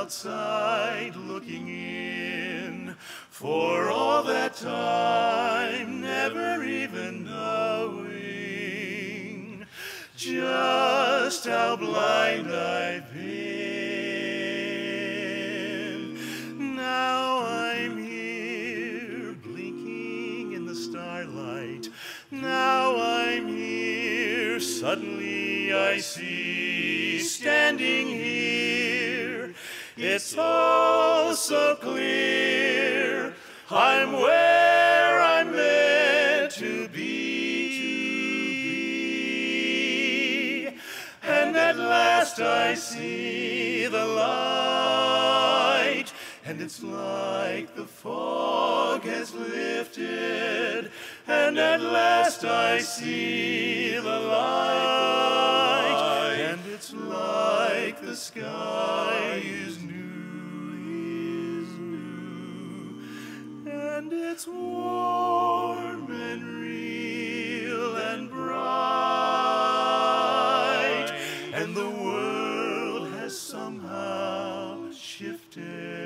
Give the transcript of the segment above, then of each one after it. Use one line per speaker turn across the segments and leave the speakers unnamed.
outside looking in, for all that time never even knowing just how blind I've been. Now I'm here blinking in the starlight. Now I'm here, suddenly I see, standing here. It's all so clear, I'm where I'm meant to be. And at last I see the light, and it's like the fog has lifted. And at last I see the light, and it's like the sky is new, and it's warm and real and bright, and the world has somehow shifted.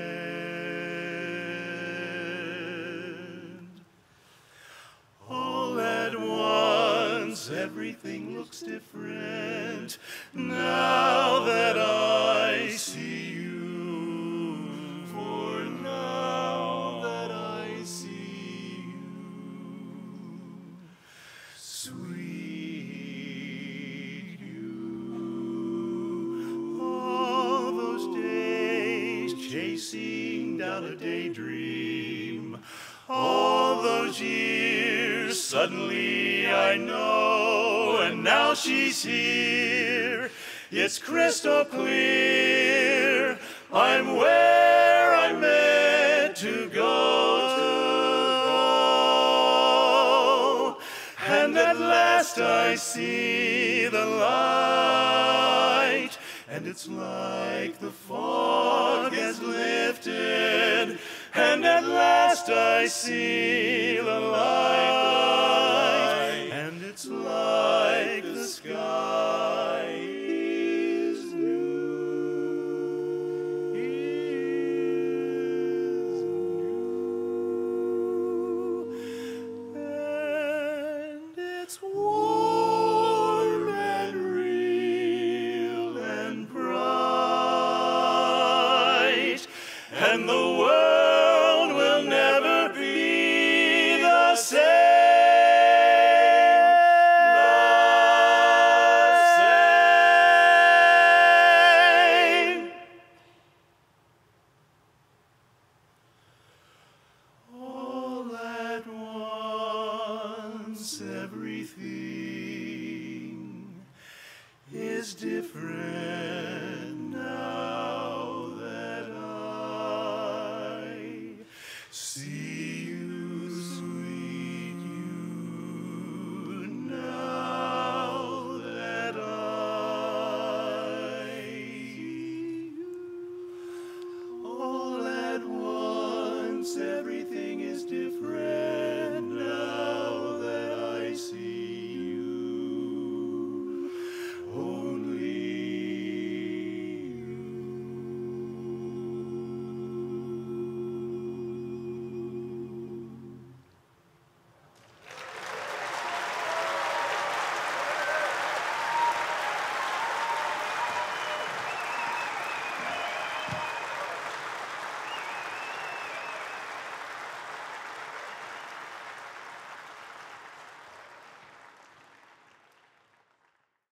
All at once, everything looks different now that I see you. For now that I see you, sweet you. All those days chasing down a daydream, all those years, suddenly I know, and now she's here. It's crystal clear, I'm where I'm meant to go. And at last I see the light, and it's like the fog has lifted. And at last I see the light, and it's like the sky is new, and it's warm and real and bright, and the world will never be the same. All at once, everything is different now that I see